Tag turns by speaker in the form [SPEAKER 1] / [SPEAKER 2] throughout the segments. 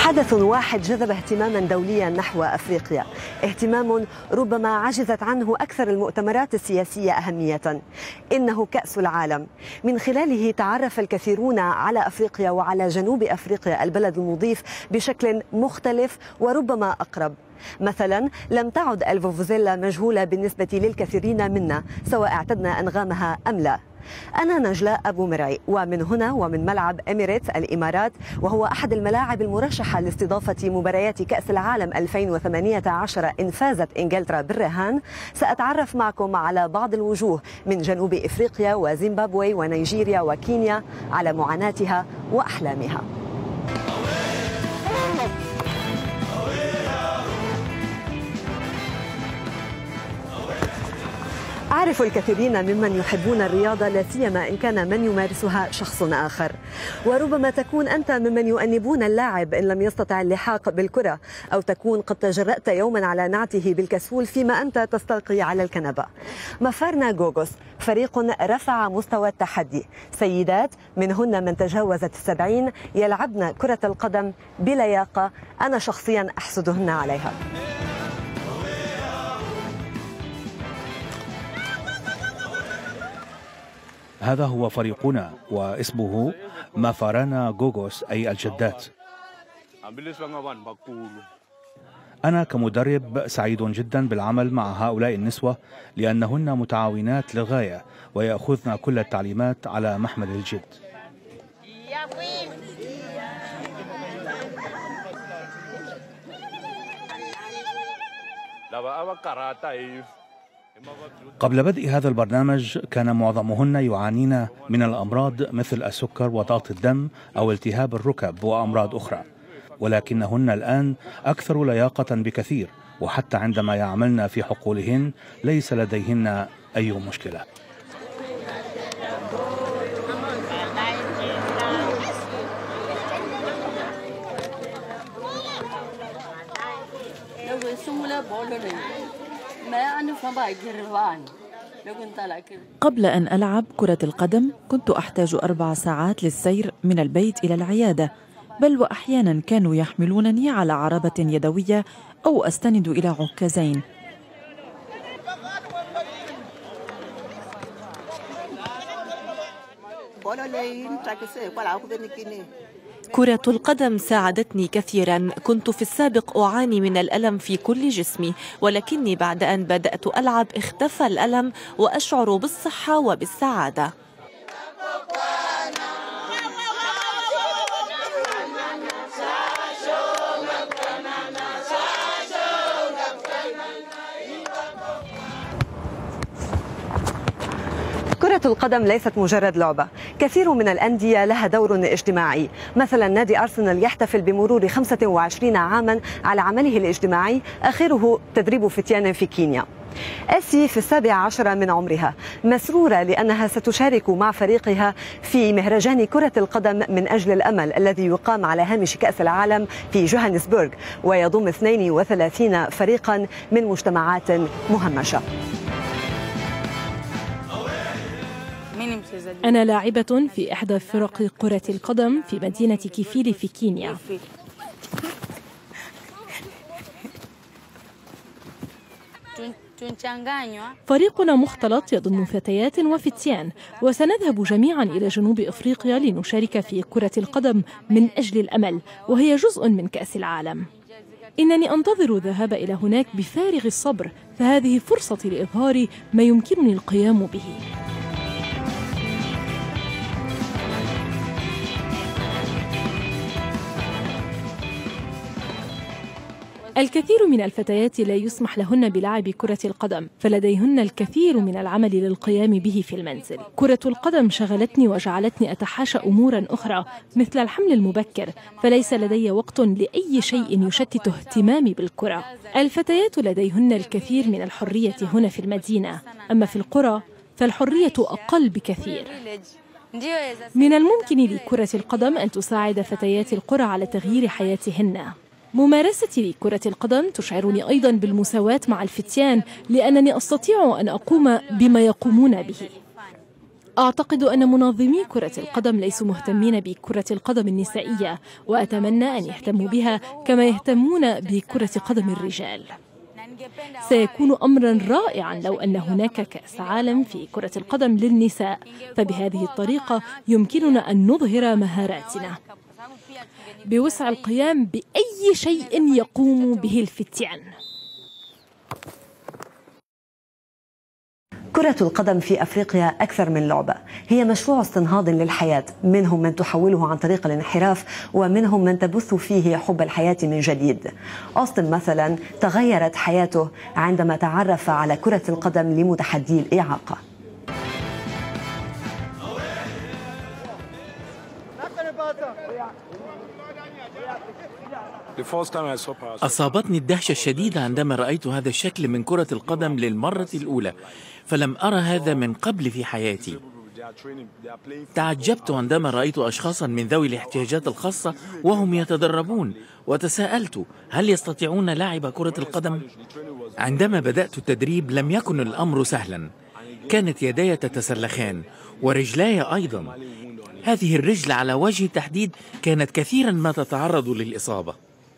[SPEAKER 1] حدث واحد جذب اهتماما دوليا نحو أفريقيا، اهتمام ربما عجزت عنه أكثر المؤتمرات السياسية أهمية. إنه كأس العالم. من خلاله تعرف الكثيرون على أفريقيا وعلى جنوب أفريقيا البلد المضيف بشكل مختلف وربما أقرب. مثلا لم تعد الفوفوزيلا مجهولة بالنسبة للكثيرين منا، سواء اعتدنا أنغامها أم لا. أنا نجلاء أبو مرعي، ومن هنا ومن ملعب إميريتس الإمارات، وهو أحد الملاعب المرشحة لاستضافة مباريات كأس العالم 2018 إن فازت إنجلترا بالرهان، سأتعرف معكم على بعض الوجوه من جنوب إفريقيا وزيمبابوي ونيجيريا وكينيا على معاناتها وأحلامها. أعرف الكثيرين ممن يحبون الرياضة، لا سيما إن كان من يمارسها شخص آخر، وربما تكون أنت ممن يؤنبون اللاعب إن لم يستطع اللحاق بالكرة، أو تكون قد تجرأت يوما على نعته بالكسول فيما أنت تستلقي على الكنبة. مافارنا غوغوس فريق رفع مستوى التحدي، سيدات منهن من تجاوزت 70 يلعبن كرة القدم بلياقة، أنا شخصيا أحسدهن عليها.
[SPEAKER 2] هذا هو فريقنا واسمه مافارانا غوغوس أي الجدات. أنا كمدرب سعيد جدا بالعمل مع هؤلاء النسوة لأنهن متعاونات للغاية ويأخذن كل التعليمات على محمل الجد. قبل بدء هذا البرنامج كان معظمهن يعانين من الأمراض مثل السكر وضغط الدم أو التهاب الركب وأمراض أخرى، ولكنهن الآن أكثر لياقة بكثير، وحتى عندما يعملن في حقولهن ليس لديهن أي مشكلة.
[SPEAKER 3] قبل أن ألعب كرة القدم كنت أحتاج 4 ساعات للسير من البيت إلى العيادة، بل وأحيانا كانوا يحملونني على عربة يدوية أو أستند إلى عكازين.
[SPEAKER 4] كرة القدم ساعدتني كثيرا. كنت في السابق أعاني من الألم في كل جسمي، ولكني بعد أن بدأت ألعب اختفى الألم وأشعر بالصحة وبالسعادة.
[SPEAKER 1] كرة القدم ليست مجرد لعبة، كثير من الأندية لها دور اجتماعي. مثلا نادي أرسنال يحتفل بمرور 25 عاما على عمله الاجتماعي، آخره تدريب فتيان في كينيا. أسي في 17 من عمرها مسرورة لأنها ستشارك مع فريقها في مهرجان كرة القدم من أجل الأمل الذي يقام على هامش كأس العالم في جوهانسبورغ، ويضم 32 فريقا من مجتمعات مهمشة.
[SPEAKER 5] أنا لاعبة في إحدى فرق كرة القدم في مدينة كيفيلي في كينيا. فريقنا مختلط يضم فتيات وفتيان، وسنذهب جميعا إلى جنوب أفريقيا لنشارك في كرة القدم من أجل الأمل، وهي جزء من كأس العالم. إنني أنتظر الذهاب إلى هناك بفارغ الصبر، فهذه فرصتي لإظهار ما يمكنني القيام به. الكثير من الفتيات لا يسمح لهن بلعب كرة القدم، فلديهن الكثير من العمل للقيام به في المنزل. كرة القدم شغلتني وجعلتني أتحاشى أمورا أخرى مثل الحمل المبكر، فليس لدي وقت لأي شيء يشتت اهتمامي بالكرة. الفتيات لديهن الكثير من الحرية هنا في المدينة، أما في القرى فالحرية أقل بكثير. من الممكن لكرة القدم أن تساعد فتيات القرى على تغيير حياتهن. ممارستي لكرة القدم تشعرني أيضا بالمساواة مع الفتيان، لأنني أستطيع أن أقوم بما يقومون به. أعتقد أن منظمي كرة القدم ليسوا مهتمين بكرة القدم النسائية، وأتمنى أن يهتموا بها كما يهتمون بكرة قدم الرجال. سيكون أمرا رائعا لو أن هناك كأس عالم في كرة القدم للنساء، فبهذه الطريقة يمكننا أن نظهر مهاراتنا بوسع القيام بأي شيء يقوم به الفتيان.
[SPEAKER 1] كرة القدم في أفريقيا أكثر من لعبة، هي مشروع استنهاض للحياة، منهم من تحوله عن طريق الانحراف ومنهم من تبث فيه حب الحياة من جديد. أوستن مثلا تغيرت حياته عندما تعرف على كرة القدم لمتحدي الإعاقة.
[SPEAKER 6] أصابتني الدهشة الشديدة عندما رأيت هذا الشكل من كرة القدم للمرة الأولى، فلم أرى هذا من قبل في حياتي. تعجبت عندما رأيت أشخاصا من ذوي الاحتياجات الخاصة وهم يتدربون، وتساءلت هل يستطيعون لعب كرة القدم؟ عندما بدأت التدريب لم يكن الأمر سهلا، كانت يداي تتسلخان ورجلاي أيضا. هذه الرجل على وجه التحديد كانت كثيرا ما تتعرض للإصابة.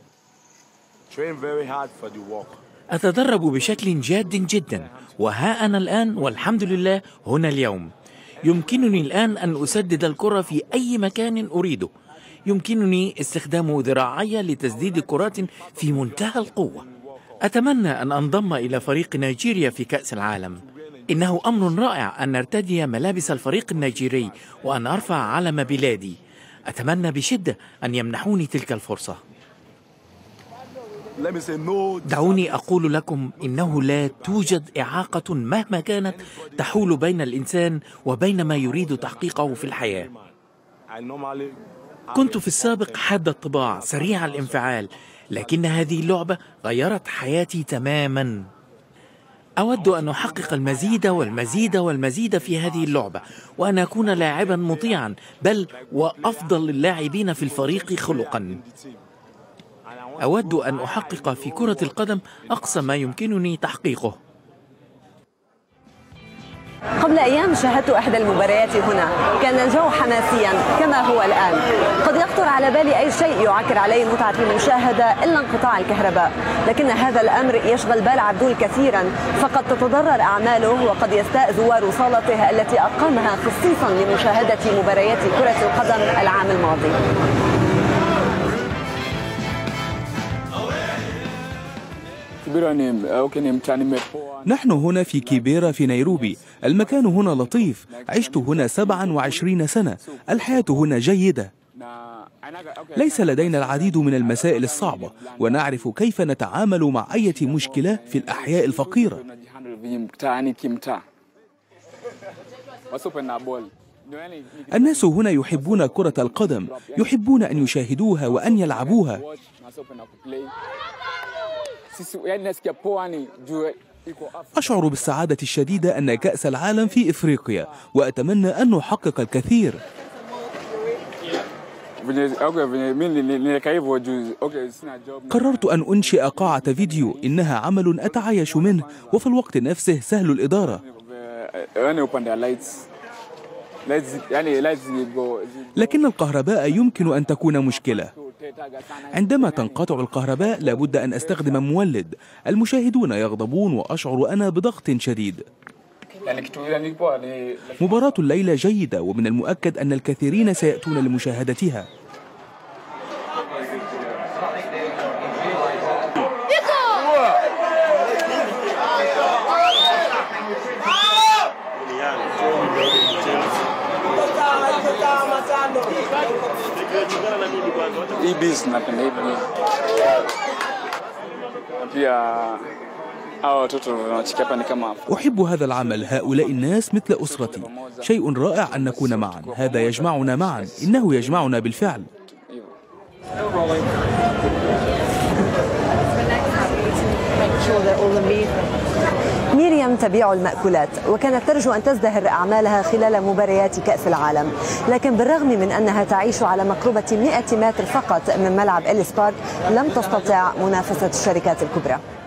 [SPEAKER 6] أتدرب بشكل جاد جدا، وها أنا الآن والحمد لله هنا اليوم. يمكنني الآن أن أسدد الكرة في أي مكان أريده. يمكنني استخدام ذراعي لتسديد كرات في منتهى القوة. أتمنى أن أنضم إلى فريق نيجيريا في كأس العالم. إنه أمر رائع أن نرتدي ملابس الفريق النيجيري وأن أرفع علم بلادي. أتمنى بشدة أن يمنحوني تلك الفرصة. دعوني أقول لكم إنه لا توجد إعاقة مهما كانت تحول بين الإنسان وبين ما يريد تحقيقه في الحياة. كنت في السابق حاد الطباع سريع الانفعال، لكن هذه اللعبة غيرت حياتي تماما. أود أن أحقق المزيد والمزيد والمزيد في هذه اللعبة، وأن أكون لاعبا مطيعا بل وأفضل اللاعبين في الفريق خلقا. أود أن أحقق في كرة القدم أقصى ما يمكنني تحقيقه.
[SPEAKER 1] قبل أيام شاهدت إحدى المباريات هنا، كان الجو حماسيا كما هو الآن. قد يخطر على بالي أي شيء يعكر علي متعة المشاهدة إلا انقطاع الكهرباء، لكن هذا الأمر يشغل بال عبدول كثيرا، فقد تتضرر أعماله وقد يستاء زوار صالته التي أقامها خصيصا لمشاهدة مباريات كرة القدم العام الماضي.
[SPEAKER 7] نحن هنا في كيبيرا في نيروبي. المكان هنا لطيف، عشت هنا 27 سنة. الحياة هنا جيدة، ليس لدينا العديد من المسائل الصعبة، ونعرف كيف نتعامل مع أي مشكلة في الأحياء الفقيرة. الناس هنا يحبون كرة القدم، يحبون أن يشاهدوها وأن يلعبوها. أشعر بالسعادة الشديدة أن كأس العالم في إفريقيا، وأتمنى أن نحقق الكثير. قررت أن أنشئ قاعة فيديو، إنها عمل أتعايش منه وفي الوقت نفسه سهل الإدارة. لكن الكهرباء يمكن أن تكون مشكلة. عندما تنقطع الكهرباء لابد أن أستخدم مولد. المشاهدون يغضبون وأشعر أنا بضغط شديد. مباراة الليلة جيدة، ومن المؤكد أن الكثيرين سيأتون لمشاهدتها. أحب هذا العمل، هؤلاء الناس مثل أسرتي. شيء رائع أن نكون معا، هذا يجمعنا معا، إنه يجمعنا بالفعل.
[SPEAKER 1] ميريام تبيع المأكولات، وكانت ترجو أن تزدهر أعمالها خلال مباريات كأس العالم، لكن بالرغم من أنها تعيش على مقربة 100 متر فقط من ملعب إليس بارك لم تستطع منافسة الشركات الكبرى.